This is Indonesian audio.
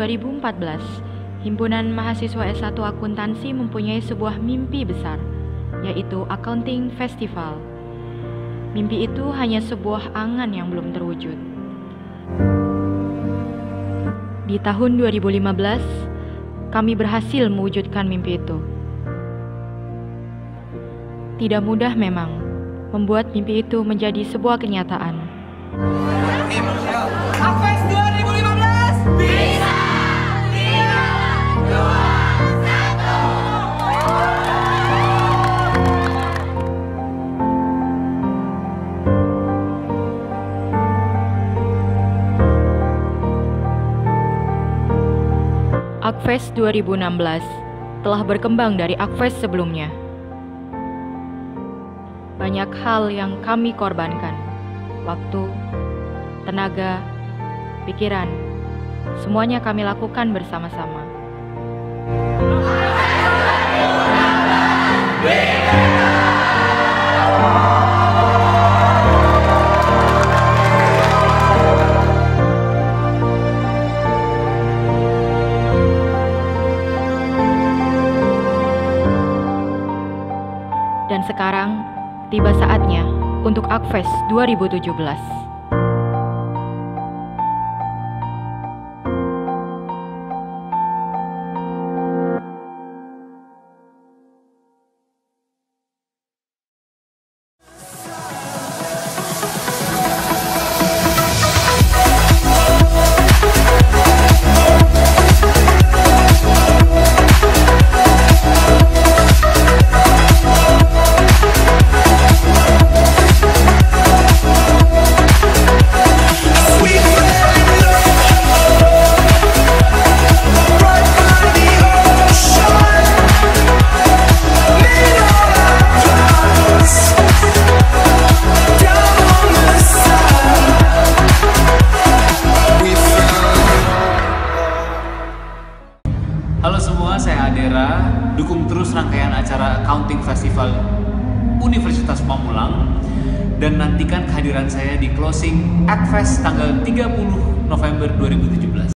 2014, Himpunan Mahasiswa S1 Akuntansi mempunyai sebuah mimpi besar, yaitu Accounting Festival. Mimpi itu hanya sebuah angan yang belum terwujud. Di tahun 2015, kami berhasil mewujudkan mimpi itu. Tidak mudah memang membuat mimpi itu menjadi sebuah kenyataan. ACCFEST 2015 bisa! 3, 2, 1. ACCFEST 2016 telah berkembang dari ACCFEST sebelumnya. Banyak hal yang kami korbankan, waktu, tenaga, pikiran, semuanya kami lakukan bersama-sama. Dan sekarang, tiba saatnya untuk ACCFEST 2017. Halo semua, saya Adera. Dukung terus rangkaian acara Accounting Festival Universitas Pamulang dan nantikan kehadiran saya di closing ACCFEST tanggal 30 November 2017.